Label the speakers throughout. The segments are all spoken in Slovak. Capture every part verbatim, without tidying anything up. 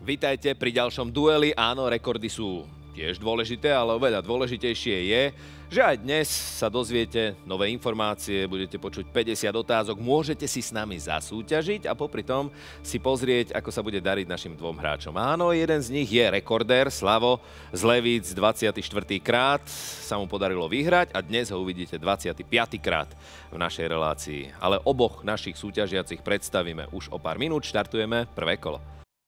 Speaker 1: Vítajte pri ďalšom dueli. Áno, rekordy sú tiež dôležité, ale oveľa dôležitejšie je, že aj dnes sa dozviete nové informácie, budete počuť päťdesiat otázok, môžete si s nami zasúťažiť a popri tom si pozrieť, ako sa bude dariť našim dvom hráčom. Áno, jeden z nich je rekordér, Slavo z Levíc, dvadsiaty štvrtý krát sa mu podarilo vyhrať a dnes ho uvidíte dvadsiaty piaty krát v našej relácii. Ale oboch našich súťažiacich predstavíme už o pár minút, štartujeme prvé kolo.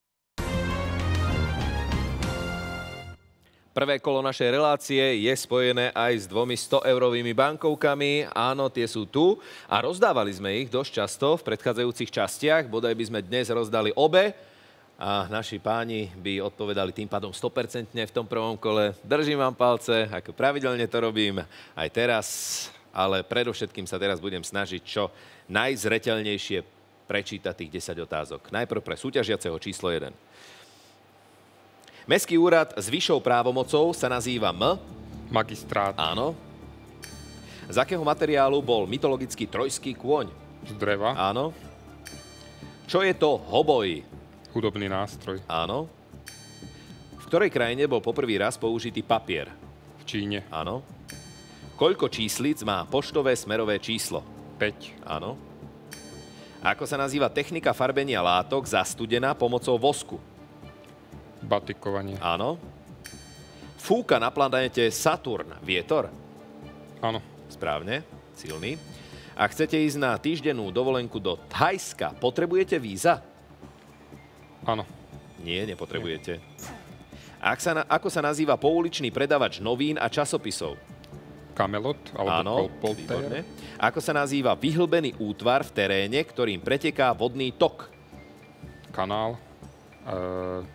Speaker 1: Prvé kolo našej relácie je spojené aj s dvomi sto-eurovými bankovkami. Áno, tie sú tu a rozdávali sme ich dosť často v predchádzajúcich častiach. Bodaj by sme dnes rozdali obe a naši páni by odpovedali tým pádom sto percent v tom prvom kole. Držím vám palce, ako pravidelne to robím aj teraz, ale predovšetkým sa teraz budem snažiť čo najzreteľnejšie prečítať tých desať otázok. Najprv pre súťažiaceho číslo jeden. Mestský úrad s vyššou právomocou sa nazýva M.
Speaker 2: Magistrát.
Speaker 1: Áno. Z akého materiálu bol mytologický trojský kôň?
Speaker 2: Z dreva.
Speaker 1: Áno. Čo je to hoboj?
Speaker 2: Hudobný nástroj.
Speaker 1: Áno. V ktorej krajine bol poprvý raz použitý papier?
Speaker 2: V Číne.
Speaker 1: Áno. Koľko číslic má poštové smerové číslo?
Speaker 2: päť.
Speaker 1: Áno. Ako sa nazýva technika farbenia látok zastudená pomocou vosku?
Speaker 2: Batikovanie.
Speaker 1: Áno. Fúka na planéte Saturn vietor?
Speaker 2: Áno.
Speaker 1: Správne, silný. Ak chcete ísť na týždennú dovolenku do Thajska, potrebujete víza?
Speaker 2: Áno.
Speaker 1: Nie, nepotrebujete. Ak sa na, ako sa nazýva pouličný predavač novín a časopisov?
Speaker 2: Kamelot alebo
Speaker 1: Áno,
Speaker 2: kolpoltér.
Speaker 1: výborne. Ako sa nazýva vyhlbený útvar v teréne, ktorým preteká vodný tok?
Speaker 2: Kanál. E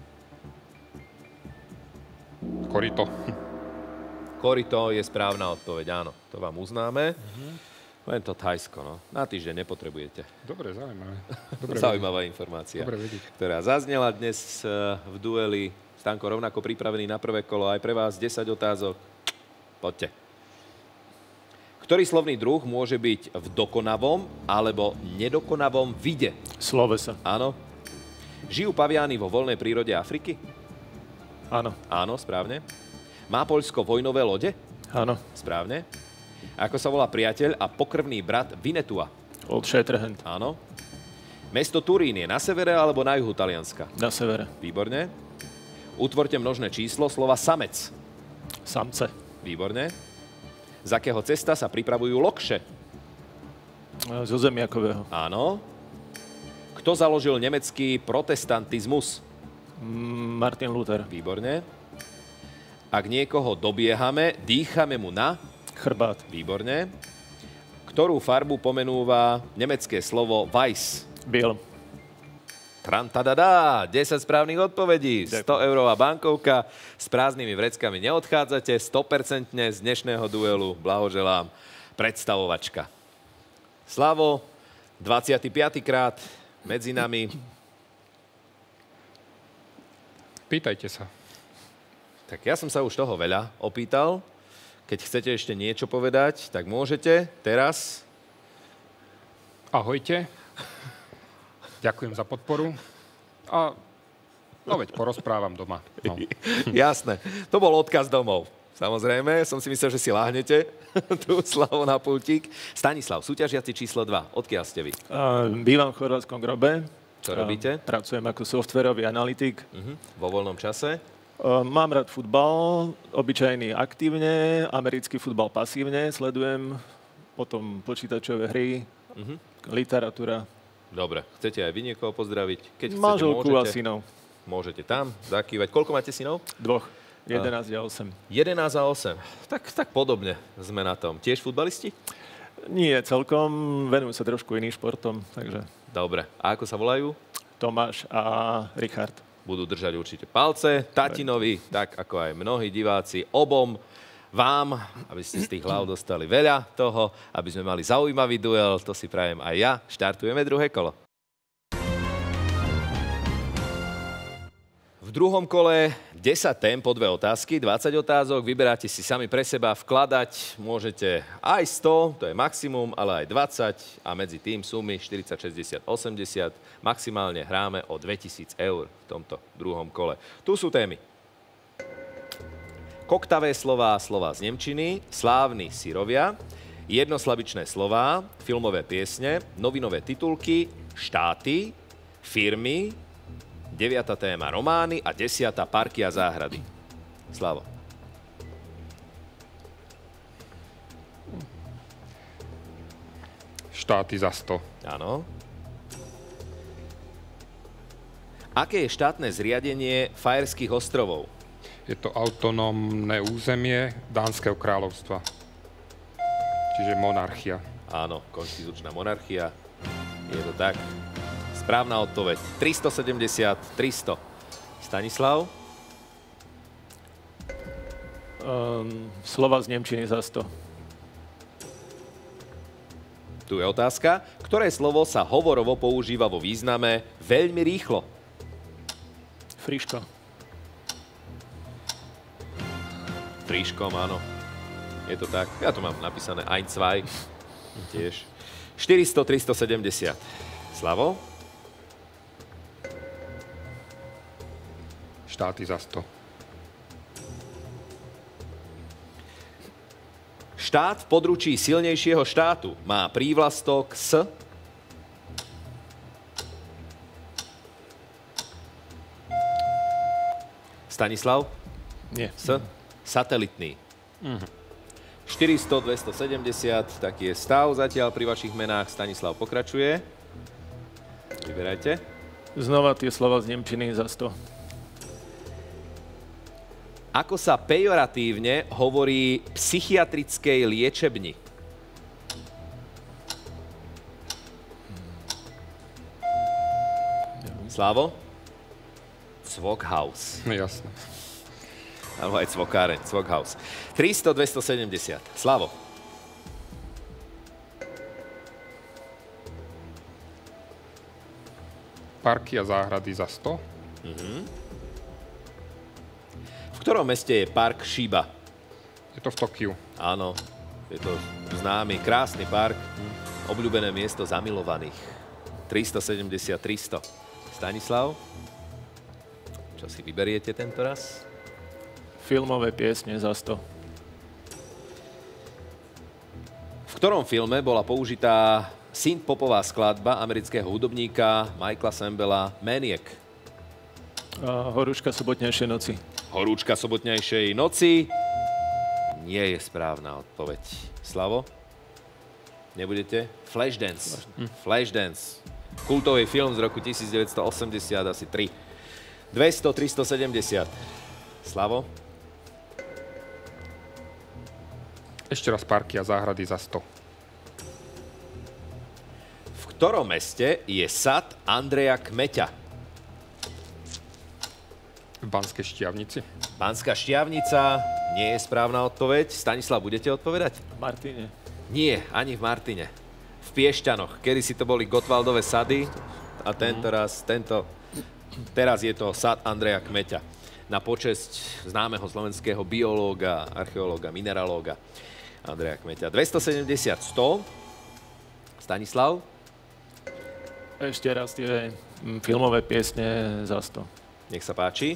Speaker 2: Korito.
Speaker 1: Korito je správna odpoveď, áno. To vám uznáme. Uh-huh. Len to Thajsko, no. Na týždeň nepotrebujete.
Speaker 2: Dobre, zaujímavé. Dobre
Speaker 1: Zaujímavá vedieť. informácia,
Speaker 2: Dobre vedieť.
Speaker 1: ktorá zaznela dnes v dueli. Stanko rovnako pripravený na prvé kolo. Aj pre vás desať otázok. Poďte. Ktorý slovný druh môže byť v dokonavom alebo nedokonavom vide?
Speaker 3: Slovesa.
Speaker 1: Áno. Žijú paviány vo voľnej prírode Afriky?
Speaker 3: Áno.
Speaker 1: Áno, správne. Má Poľsko vojnové lode?
Speaker 3: Áno.
Speaker 1: Správne. Ako sa volá priateľ a pokrvný brat Vinetua?
Speaker 3: Old Shatterhand.
Speaker 1: Áno. Mesto Turín je na severe alebo na juhu Talianska?
Speaker 3: Na severe.
Speaker 1: Výborne. Utvorte množné číslo slova samec.
Speaker 3: Samce.
Speaker 1: Výborne. Z akého cesta sa pripravujú lokše?
Speaker 3: Zo zemiakového.
Speaker 1: Áno. Kto založil nemecký protestantizmus?
Speaker 3: Martin Luther.
Speaker 1: Výborne. Ak niekoho dobiehame, dýchame mu na?
Speaker 3: Chrbát.
Speaker 1: Výborne. Ktorú farbu pomenúva nemecké slovo Weiß?
Speaker 3: Biel.
Speaker 1: Trantadadá, desať správnych odpovedí. sto eurová bankovka. S prázdnymi vreckami neodchádzate. sto percent z dnešného duelu. Blahoželám. Predstavovačka. Slavo, dvadsiaty piaty krát medzi nami.
Speaker 2: Pýtajte sa.
Speaker 1: Tak ja som sa už toho veľa opýtal. Keď chcete ešte niečo povedať, tak môžete teraz.
Speaker 2: Ahojte. Ďakujem za podporu. A no veď, porozprávam doma. No.
Speaker 1: Jasné. To bol odkaz domov. Samozrejme, som si myslel, že si láhnete tu Slavo na pultík. Stanislav, súťažiaci číslo dva. Odkiaľ ste vy?
Speaker 3: Uh, bývam v chorvátskom Grobe.
Speaker 1: Čo robíte?
Speaker 3: Uh, pracujem ako softwarový analytik.
Speaker 1: Uh-huh. Vo voľnom čase?
Speaker 3: Uh, mám rád futbal, obyčajný aktívne, americký futbal pasívne, sledujem, potom počítačové hry, uh-huh. literatúra.
Speaker 1: Dobre, chcete aj vy niekoho pozdraviť? Keď
Speaker 3: Manželku
Speaker 1: chcete, môžete,
Speaker 3: a synov.
Speaker 1: Môžete tam zakývať. Koľko máte synov?
Speaker 3: Dvoch. jedenásť a osem.
Speaker 1: jedenásť a osem. Tak, tak podobne sme na tom. Tiež futbalisti?
Speaker 3: Nie celkom, venujú sa trošku iným športom, takže...
Speaker 1: Dobre. A ako sa volajú?
Speaker 3: Tomáš a Richard.
Speaker 1: Budú držať určite palce. Tatinovi, tak ako aj mnohí diváci, obom vám, aby ste z tých hlav dostali veľa toho, aby sme mali zaujímavý duel, to si prajem aj ja. Štartujeme druhé kolo. V V druhom kole desať tém po dve otázky, dvadsať otázok, vyberáte si sami pre seba, vkladať môžete aj sto, to je maximum, ale aj dvadsať a medzi tým sumy štyridsať, šesťdesiat, osemdesiat. Maximálne hráme o dvetisíc eur v tomto druhom kole. Tu sú témy. Koktavé slová, slová z nemčiny, slávni syrovia, jednoslabičné slová, filmové piesne, novinové titulky, štáty, firmy, deviata téma romány a desiata parky a záhrady. Slavo.
Speaker 2: Štáty za sto.
Speaker 1: Áno. Aké je štátne zriadenie Fajerských ostrovov?
Speaker 2: Je to autonómne územie Dánskeho kráľovstva. Čiže monarchia.
Speaker 1: Áno, konštitučná monarchia. Je to tak. Správna odpoveď. tristosedemdesiat, tristo. Stanislav?
Speaker 3: Um, slova z nemčiny za sto.
Speaker 1: Tu je otázka. Ktoré slovo sa hovorovo používa vo význame veľmi rýchlo?
Speaker 3: Friško.
Speaker 1: Friškom, áno. Je to tak. Ja to mám napísané eins, zwei. Tiež. štyristo, tristosedemdesiat. Slavo?
Speaker 2: Štáty za sto.
Speaker 1: Štát v područí silnejšieho štátu má prívlastok s... Stanislav?
Speaker 3: Nie.
Speaker 1: S? Satelitný.
Speaker 2: Mhm.
Speaker 1: štyristo, dvestosedemdesiat, taký je stav zatiaľ pri vašich menách. Stanislav pokračuje. Vyberajte.
Speaker 3: Znova tie slova z nemčiny za sto.
Speaker 1: Ako sa pejoratívne hovorí psychiatrickej liečebni? Slavo? Cvokhaus.
Speaker 2: Jasné.
Speaker 1: Alebo aj cvokáreň, Cvokhaus. tristo, dvestosedemdesiat. Slavo?
Speaker 2: Parky a záhrady za sto.
Speaker 1: Mhm. V ktorom meste je park Shiba?
Speaker 2: Je to v Tokiu.
Speaker 1: Áno, je to známy, krásny park, obľúbené miesto zamilovaných. tristosedemdesiat, tristo. Stanislav? Čo si vyberiete tento raz?
Speaker 3: Filmové piesne za sto.
Speaker 1: V ktorom filme bola použitá synth-popová skladba amerického hudobníka Michaela Sambella Maniac?
Speaker 3: A horúčka sobotnejšej noci.
Speaker 1: Horúčka sobotnejšej noci. Nie je správna odpoveď. Slavo? Nebudete? Flashdance. Hm. Flashdance. Kultový film z roku devätnásťstoosemdesiat, asi tri. dvesto, tristosedemdesiat. Slavo?
Speaker 2: Ešte raz parky a záhrady za sto.
Speaker 1: V ktorom meste je sad Andreja Kmeťa?
Speaker 2: V Banskej Štiavnici.
Speaker 1: Banská Štiavnica nie je správna odpoveď. Stanislav, budete odpovedať?
Speaker 3: V Martine.
Speaker 1: Nie, ani v Martine. V Piešťanoch. Kedy si to boli Gotwaldové sady a tento raz, tento, teraz je to sad Andreja Kmeťa. Na počesť známeho slovenského biológa, archeológa, mineralóga Andreja Kmeťa. dvestosedemdesiat, sto. Stanislav?
Speaker 3: Ešte raz tie mm, filmové piesne za sto.
Speaker 1: Nech sa páči.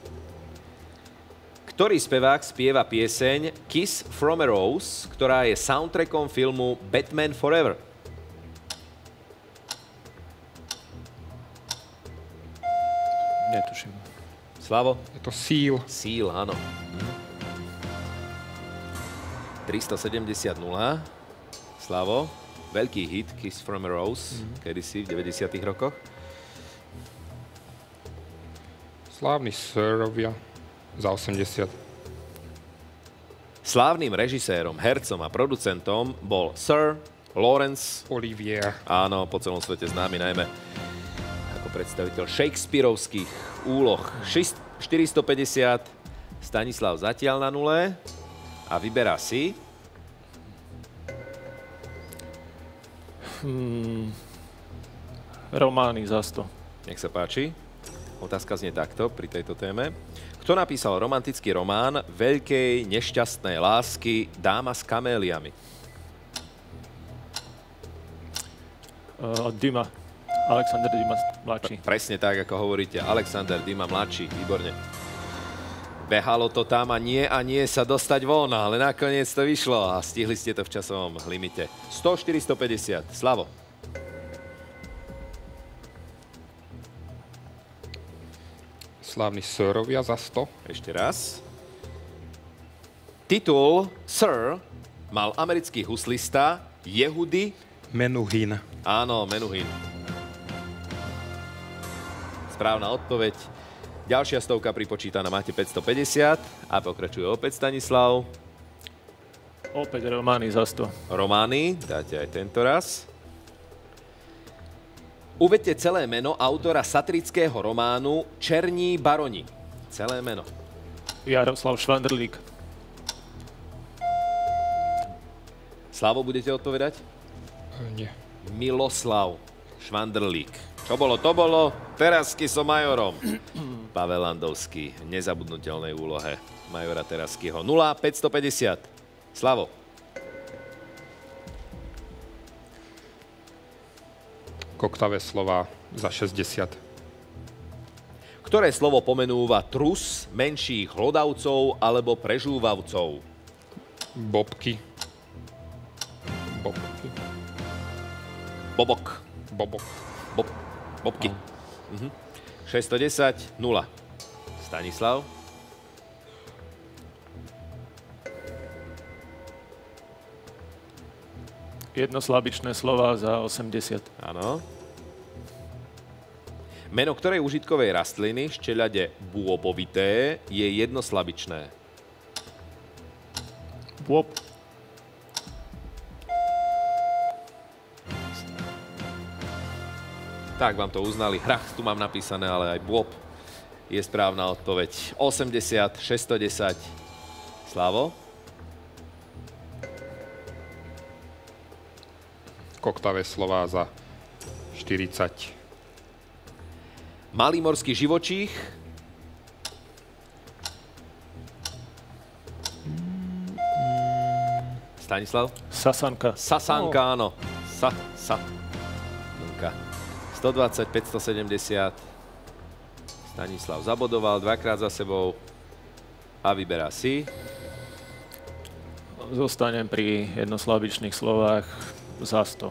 Speaker 1: Ktorý spevák spieva pieseň Kiss from a Rose, ktorá je soundtrackom filmu Batman Forever?
Speaker 3: Netuším.
Speaker 1: Slavo?
Speaker 2: Je to Seal.
Speaker 1: Seal, áno. tristosedemdesiat, nula. Slavo? Veľký hit Kiss from a Rose, mm-hmm. kedysi v deväťdesiatych rokoch.
Speaker 2: Slávni syrovia za osemdesiat.
Speaker 1: Slávnym režisérom, hercom a producentom bol Sir Lawrence
Speaker 2: Olivier.
Speaker 1: Áno, po celom svete známy najmä ako predstaviteľ Shakespearovských úloh. štyristopäťdesiat. Stanislav zatiaľ na nule a vyberá si...
Speaker 3: Hmm, romány za sto.
Speaker 1: Nech sa páči. Otázka znie takto pri tejto téme. Kto napísal romantický román Veľkej nešťastnej lásky Dáma s kaméliami?
Speaker 3: Uh, Dima. Alexander Dima mladší.
Speaker 1: Presne tak, ako hovoríte. Alexander Dima mladší. Výborne. Behalo to tam a nie a nie sa dostať von, ale nakoniec to vyšlo a stihli ste to v časovom limite. sto štyri stopäťdesiat. Slavo.
Speaker 2: Slávni Sirovia za sto.
Speaker 1: Ešte raz. Titul Sir mal americký huslista Jehudi
Speaker 2: Menuhin.
Speaker 1: Áno, Menuhin. Správna odpoveď. Ďalšia stovka pripočítaná, máte päťstopäťdesiat a pokračuje opäť Stanislav.
Speaker 3: Opäť romány za sto.
Speaker 1: Romány, dáte aj tento raz. Uvedte celé meno autora satirického románu Černí baroni. Celé meno.
Speaker 3: Jaroslav Švandrlík.
Speaker 1: Slavo, budete odpovedať?
Speaker 2: Nie.
Speaker 1: Miloslav Švandrlík. Čo bolo, to bolo. Terasky som majorom. Pavel Landovský v nezabudnutelnej úlohe majora Teraskyho. nula päťstopäťdesiat. Slavo.
Speaker 2: Koktavé slova za šesťdesiat.
Speaker 1: Ktoré slovo pomenúva trus menších hlodavcov alebo prežúvavcov?
Speaker 2: Bobky. Bobky.
Speaker 1: Bobok.
Speaker 2: Bobok.
Speaker 1: Bob. Bobky. Mhm. šesťstodesať, nula. Stanislav.
Speaker 3: Jednoslabičné slova za osemdesiat.
Speaker 1: Áno. Meno ktorej užitkovej rastliny v čeľade bôbovité je jednoslabičné?
Speaker 3: Bôb.
Speaker 1: Tak vám to uznali. Hrach tu mám napísané, ale aj bôb je správna odpoveď. osemdesiat, šesťstodesať. Slavo.
Speaker 2: Koktavé slova za štyridsať.
Speaker 1: Malý morský živočích. Stanislav.
Speaker 3: Sasanka.
Speaker 1: Sasanka, áno. Sa, sa. Nunka. stodvadsať, päťstosedemdesiat. Stanislav zabodoval dvakrát za sebou a vyberá si.
Speaker 3: Zostanem pri jednoslabičných slovách za sto.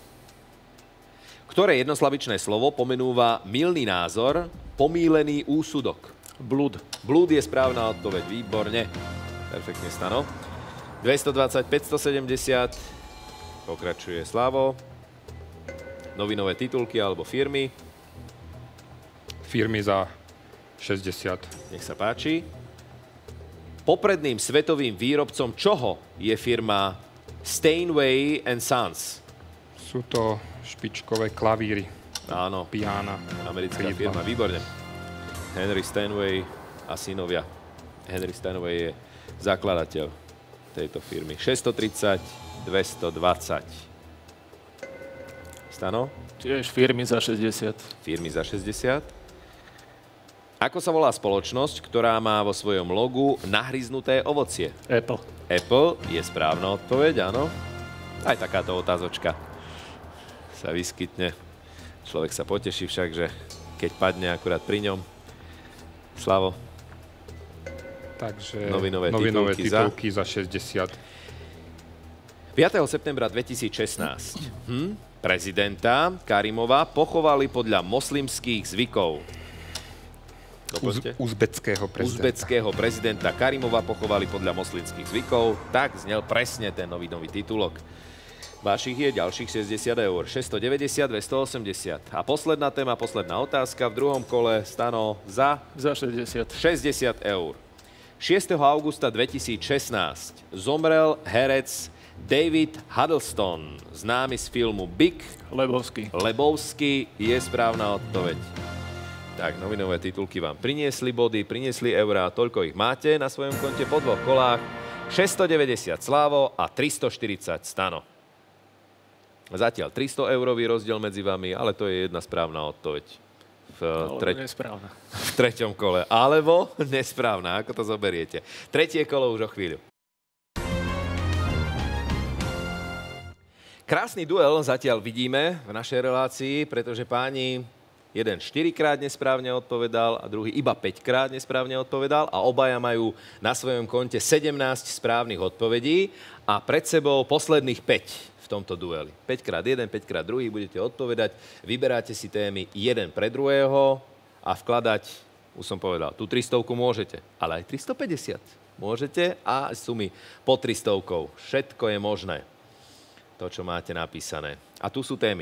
Speaker 1: Ktoré jednoslabičné slovo pomenúva mylný názor, pomýlený úsudok?
Speaker 3: Blúd.
Speaker 1: Blúd je správna odpoveď. Výborne. Perfektne, Stano. dvestodvadsať, päťstosedemdesiat. Pokračuje Slavo. Novinové titulky alebo firmy.
Speaker 2: Firmy za šesťdesiat.
Speaker 1: Nech sa páči. Popredným svetovým výrobcom čoho je firma Steinway and Sons?
Speaker 2: Sú to špičkové klavíry.
Speaker 1: Áno.
Speaker 2: Piana.
Speaker 1: Americká
Speaker 2: krídla.
Speaker 1: firma, výborne. Henry Steinway a synovia. Henry Steinway je zakladateľ tejto firmy. šesťstotridsať, dvestodvadsať. Stano?
Speaker 3: Tiež firmy za šesťdesiat.
Speaker 1: Firmy za šesťdesiat. Ako sa volá spoločnosť, ktorá má vo svojom logu nahryznuté ovocie?
Speaker 3: Apple.
Speaker 1: Apple je správna odpoveď, áno. Aj takáto otázočka sa vyskytne. Človek sa poteší však, že keď padne akurát pri ňom. Slavo.
Speaker 2: Takže
Speaker 1: Novinové
Speaker 2: novinové
Speaker 1: titulky
Speaker 2: titulky za šesťdesiat.
Speaker 1: piateho septembra dvetisícšestnásť hm? prezidenta Karimova pochovali podľa moslimských zvykov.
Speaker 2: Uz, uzbeckého prezidenta.
Speaker 1: Uzbeckého prezidenta Karimova pochovali podľa moslimských zvykov. Tak znel presne ten novinový titulok. Vašich je ďalších šesťdesiat eur. šesťstodeväťdesiat, dvestoosemdesiat. A posledná téma, posledná otázka. V druhom kole Stano za...
Speaker 3: Za šesťdesiat.
Speaker 1: šesťdesiat eur. šiesteho augusta dvetisícšestnásť zomrel herec David Huddleston, známy z filmu Big.
Speaker 3: Lebovský.
Speaker 1: Lebovský je správna odpoveď. Tak, novinové titulky vám priniesli body, priniesli eurá, toľko ich máte na svojom konte po dvoch kolách. šesťstodeväťdesiat Slavo a tristoštyridsať Stano. Zatiaľ tristo eurový rozdiel medzi vami, ale to je jedna správna odpoveď. V v, tre...
Speaker 3: nesprávna.
Speaker 1: v treťom kole. Alebo nesprávna, ako to zoberiete. Tretie kolo už o chvíľu. Krásny duel zatiaľ vidíme v našej relácii, pretože páni jeden štyrikrát nesprávne odpovedal a druhý iba päťkrát nesprávne odpovedal a obaja majú na svojom konte sedemnásť správnych odpovedí a pred sebou posledných päť v tomto dueli. päťkrát jeden, päťkrát druhý budete odpovedať, vyberáte si témy jeden pre druhého a vkladať, už som povedal, tú tristovku môžete, ale aj tristopäťdesiat môžete a sumy po tristovkou. Všetko je možné. To, čo máte napísané. A tu sú témy.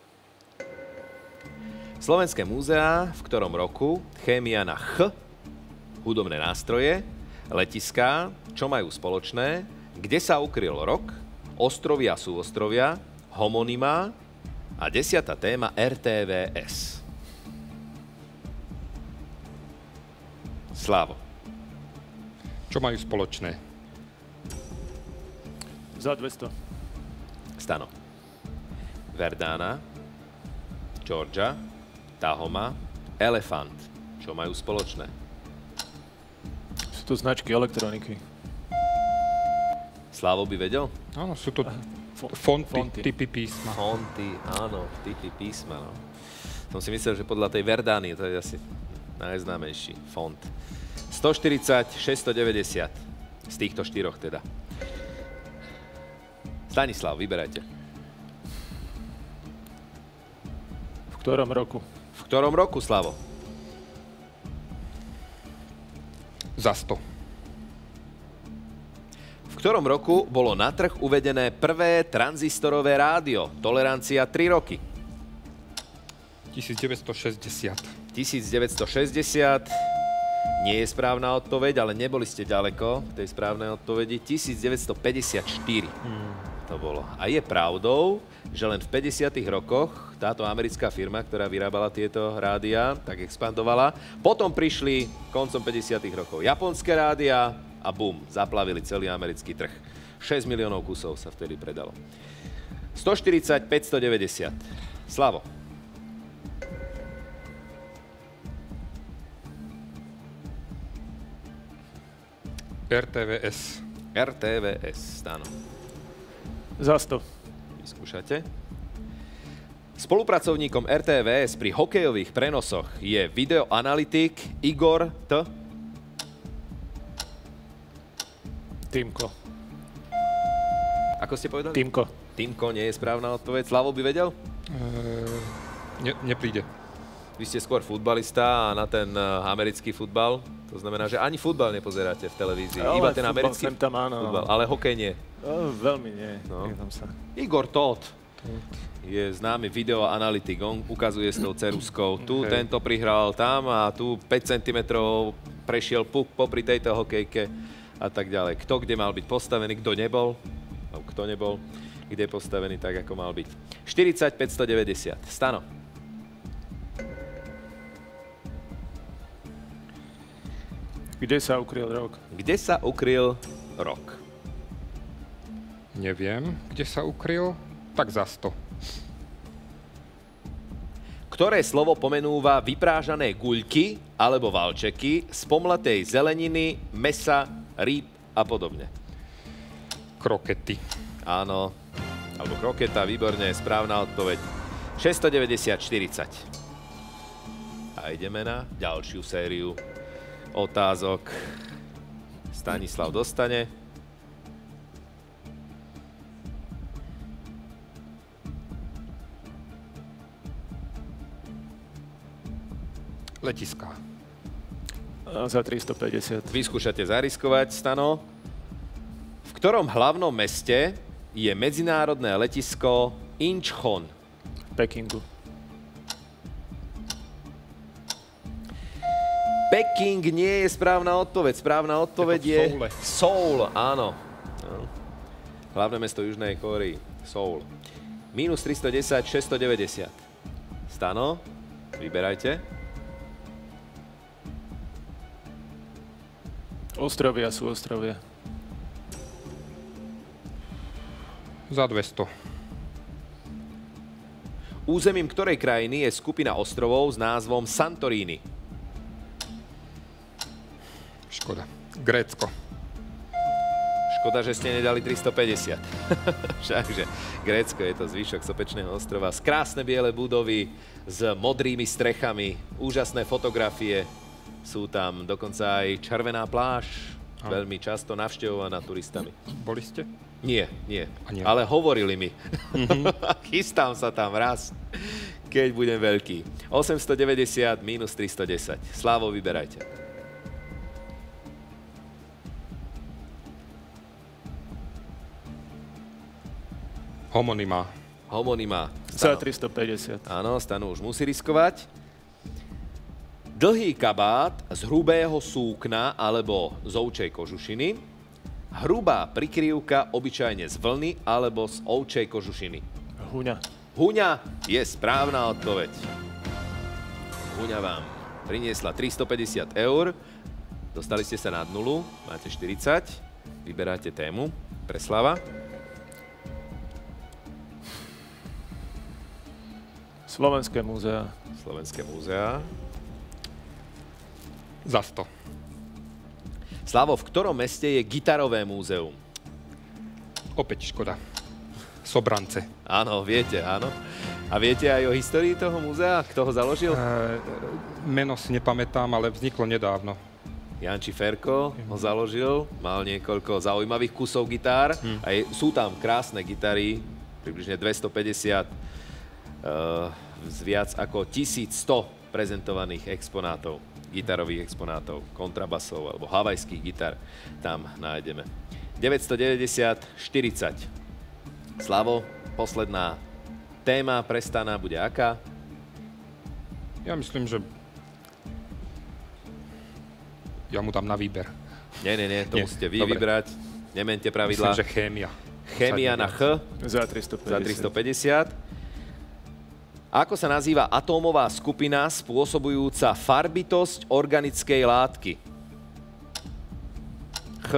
Speaker 1: Slovenské múzeá, v ktorom roku, chémia na Ch, hudobné nástroje, letiská, čo majú spoločné, kde sa ukryl rok, ostrovia sú ostrovia, homonymá a desiatá téma er té vé es. Slavo.
Speaker 2: Čo majú spoločné?
Speaker 3: Za dvesto.
Speaker 1: Stano. Verdana, Georgia, Tahoma, Elefant. Čo majú spoločné?
Speaker 3: Sú to značky elektroniky.
Speaker 1: Slavo by vedel?
Speaker 2: Áno, sú to
Speaker 3: Fo-
Speaker 2: fonty,
Speaker 3: fonty.
Speaker 2: typy písma.
Speaker 1: Fonty, áno, typy písma, no. Som si myslel, že podľa tej Verdány, to je asi najznámejší font. stoštyridsať, šesťstodeväťdesiat. Z týchto štyroch teda. Stanislav, vyberajte.
Speaker 3: V ktorom roku?
Speaker 1: V ktorom roku, Slavo?
Speaker 2: Za sto.
Speaker 1: V ktorom roku bolo na trh uvedené prvé tranzistorové rádio? Tolerancia tri roky.
Speaker 2: tisícdeväťstošesťdesiat.
Speaker 1: tisícdeväťstošesťdesiat. Nie je správna odpoveď, ale neboli ste ďaleko v tej správnej odpovedi. tisícdeväťstopäťdesiatštyri. Hmm. To bolo. A je pravdou, že len v päťdesiatych rokoch táto americká firma, ktorá vyrábala tieto rádia, tak expandovala. Potom prišli koncom päťdesiatych rokov japonské rádia a bum, zaplavili celý americký trh. šesť miliónov kusov sa vtedy predalo. stoštyridsať, päťstodeväťdesiat. Slavo.
Speaker 2: er té vé es.
Speaker 1: er té vé es, Stano.
Speaker 3: Za sto.
Speaker 1: Vyskúšate. Spolupracovníkom er té vé es pri hokejových prenosoch je videoanalytik Igor T.
Speaker 3: Týmko.
Speaker 1: Ako ste povedali?
Speaker 3: Týmko.
Speaker 1: Týmko nie je správna odpoveď. Slavo by vedel?
Speaker 2: Eee, ne, nepríde.
Speaker 1: Vy ste skôr futbalista a na ten uh, americký futbal, to znamená, že ani futbal nepozeráte v televízii.
Speaker 3: Ale
Speaker 1: Iba ten
Speaker 3: futbal
Speaker 1: americký
Speaker 3: sem tam, áno.
Speaker 1: futbal, ale hokej nie.
Speaker 3: O, veľmi nie.
Speaker 1: No.
Speaker 3: Tam sa.
Speaker 1: Igor Todt je známy videoanalytik. On ukazuje s tou ceruskou. Tu
Speaker 2: Okay.
Speaker 1: tento prihral tam a tu päť centimetrov prešiel puk popri tejto hokejke a tak ďalej. Kto kde mal byť postavený, kto nebol, alebo kto nebol, kde je postavený tak, ako mal byť. štyridsať, päťstodeväťdesiat. Stano.
Speaker 3: Kde sa ukryl rok?
Speaker 1: Kde sa ukryl rok?
Speaker 2: Neviem, kde sa ukryl. Tak za sto.
Speaker 1: Ktoré slovo pomenúva vyprážané guľky alebo valčeky z pomletej zeleniny, mesa, rýb a podobne?
Speaker 2: Krokety.
Speaker 1: Áno. Alebo kroketa, výborne, správna odpoveď. šesťstodeväťdesiat, štyridsať. A ideme na ďalšiu sériu otázok. Stanislav dostane.
Speaker 2: Letiská.
Speaker 3: A za tristopäťdesiat.
Speaker 1: Vyskúšate zariskovať, Stano. V ktorom hlavnom meste je medzinárodné letisko Incheon?
Speaker 3: Pekingu.
Speaker 1: Peking nie je správna odpoveď. Správna odpoveď je...
Speaker 2: Je to v Soule.
Speaker 1: Seoul, áno. No. Hlavné mesto Južnej Kórey. Seoul. Minus tristodesať, šesťstodeväťdesiat. Stano, vyberajte.
Speaker 3: Ostrovia sú ostrovia.
Speaker 2: Za dvesto.
Speaker 1: Územím ktorej krajiny je skupina ostrovov s názvom Santorini?
Speaker 2: Škoda. Grécko.
Speaker 1: Škoda, že ste nedali tristopäťdesiat. Všakže Grécko je to zvyšok sopečného ostrova. Z krásne biele budovy s modrými strechami, úžasné fotografie. Sú tam dokonca aj červená pláž, a. veľmi často navštevovaná turistami.
Speaker 2: Boli ste?
Speaker 1: Nie, nie,
Speaker 2: nie.
Speaker 1: ale hovorili mi.
Speaker 2: Mm-hmm.
Speaker 1: Chystám sa tam raz, keď budem veľký. osemstodeväťdesiat minus tristodesať. Slávo, vyberajte.
Speaker 2: Homonymá.
Speaker 1: Homonymá.
Speaker 3: Za tristopäťdesiat.
Speaker 1: Áno, Stano už musí riskovať. Dlhý kabát z hrubého súkna alebo z ovčej kožušiny. Hrubá prikryvka obyčajne z vlny alebo z ovčej kožušiny.
Speaker 3: Huňa.
Speaker 1: Huňa je správna odpoveď. Huňa vám priniesla tristopäťdesiat eur. Dostali ste sa nad nulu, máte štyridsať. Vyberáte tému pre Slava.
Speaker 3: Slovenské múzea.
Speaker 1: Slovenské múzea.
Speaker 2: Za sto.
Speaker 1: Slavo, v ktorom meste je gitarové múzeum?
Speaker 2: Opäť škoda. Sobrance.
Speaker 1: Áno, viete, áno. A viete aj o histórii toho múzea? Kto ho založil?
Speaker 2: E, meno si nepamätám, ale vzniklo nedávno.
Speaker 1: Janči Ferko ho založil, mal niekoľko zaujímavých kusov gitár. Hmm. A je, sú tam krásne gitary, približne dvestopäťdesiat, e, z viac ako tisícsto prezentovaných exponátov. Gitarových exponátov, kontrabasov alebo havajských gitar tam nájdeme. deväťstodeväťdesiat štyridsať. Slavo, posledná téma pre Stana bude aká?
Speaker 2: Ja myslím, že ja mu dám na výber.
Speaker 1: Nie, nie, nie, to
Speaker 2: nie.
Speaker 1: musíte vy
Speaker 2: Dobre.
Speaker 1: vybrať. Nemente pravidlá.
Speaker 2: Myslím, že chémia.
Speaker 1: Chémia na Ch.
Speaker 3: Za tristopäťdesiat.
Speaker 1: Za tristopäťdesiat. Ako sa nazýva atómová skupina spôsobujúca farbitosť organickej látky? Ch.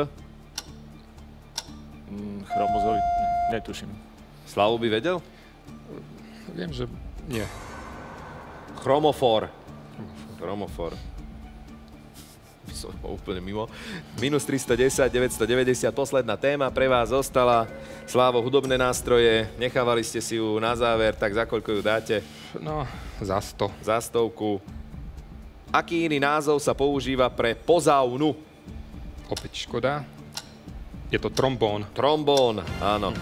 Speaker 3: Mm, chromozoid. Netuším.
Speaker 1: Slavo by vedel?
Speaker 2: Viem, že nie.
Speaker 1: Chromofor. Chromofor. Som úplne mimo. Minus tristodesať, deväťstodeväťdesiat. Posledná téma pre vás zostala. Slávo, hudobné nástroje. Nechávali ste si ju na záver, tak za koľko ju dáte?
Speaker 2: No, za sto.
Speaker 1: Za stovku. Aký iný názov sa používa pre pozaunu?
Speaker 2: Opäť škoda. Je to trombón.
Speaker 1: Trombón, áno.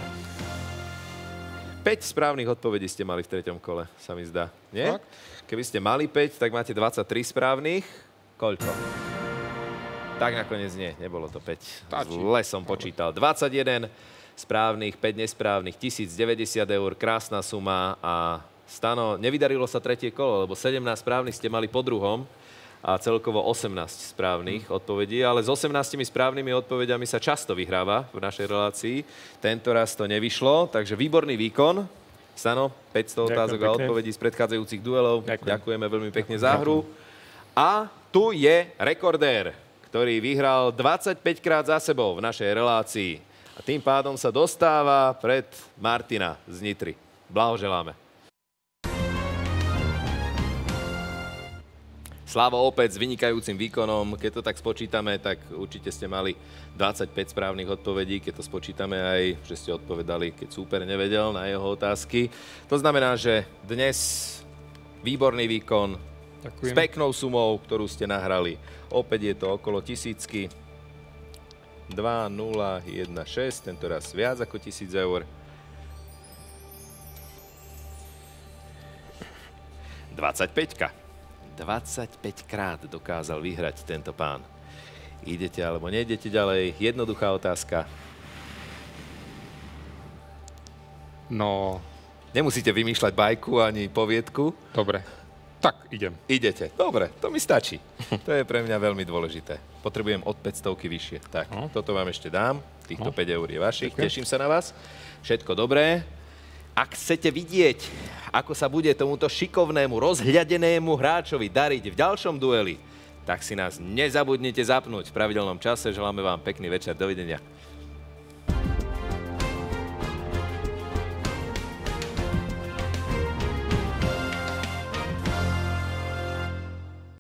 Speaker 1: päť správnych odpovedí ste mali v treťom kole, sa mi zdá. Nie?
Speaker 2: Tak.
Speaker 1: Keby ste mali päť, tak máte dvadsaťtri správnych. Koľko? Tak nakoniec nie, nebolo to päť.
Speaker 2: Stačí.
Speaker 1: Zle som počítal. dvadsaťjeden správnych, päť nesprávnych, tisícdeväťdesiat eur, krásna suma. A Stano, nevydarilo sa tretie kolo, lebo sedemnásť správnych ste mali po druhom a celkovo osemnásť správnych odpovedí, ale s osemnástimi správnymi odpovediami sa často vyhráva v našej relácii. Tento raz to nevyšlo, takže výborný výkon. Stano, päťsto otázok a odpovedí z predchádzajúcich duelov.
Speaker 3: Ďakujem.
Speaker 1: Ďakujeme veľmi pekne za hru. A tu je rekordér, ktorý vyhral dvadsaťpäť krát za sebou v našej relácii. A tým pádom sa dostáva pred Martina z Nitry. Blahoželáme. Slavo opäť s vynikajúcim výkonom. Keď to tak spočítame, tak určite ste mali dvadsaťpäť správnych odpovedí. Keď to spočítame aj, že ste odpovedali, keď súper nevedel na jeho otázky. To znamená, že dnes výborný výkon.
Speaker 2: Ďakujem.
Speaker 1: S peknou sumou, ktorú ste nahrali. Opäť je to okolo tisícky. dva nula jedna šesť, tento raz viac ako tisíc eur. dvadsaťpäťka. dvadsaťpäť krát dokázal vyhrať tento pán. Idete alebo nejdete ďalej? Jednoduchá otázka.
Speaker 2: No...
Speaker 1: Nemusíte vymýšľať bajku ani poviedku.
Speaker 2: Dobre. Tak, idem.
Speaker 1: Idete. Dobre, to mi stačí. To je pre mňa veľmi dôležité. Potrebujem od päťstovky vyššie. Tak,
Speaker 2: no.
Speaker 1: Toto vám ešte dám. Týchto
Speaker 2: No.
Speaker 1: päť eur je vašich.
Speaker 2: Ďakujem.
Speaker 1: Teším sa na vás. Všetko dobré. Ak chcete vidieť, ako sa bude tomuto šikovnému, rozhľadenému hráčovi dariť v ďalšom dueli, tak si nás nezabudnite zapnúť v pravidelnom čase. Želáme vám pekný večer. Dovidenia.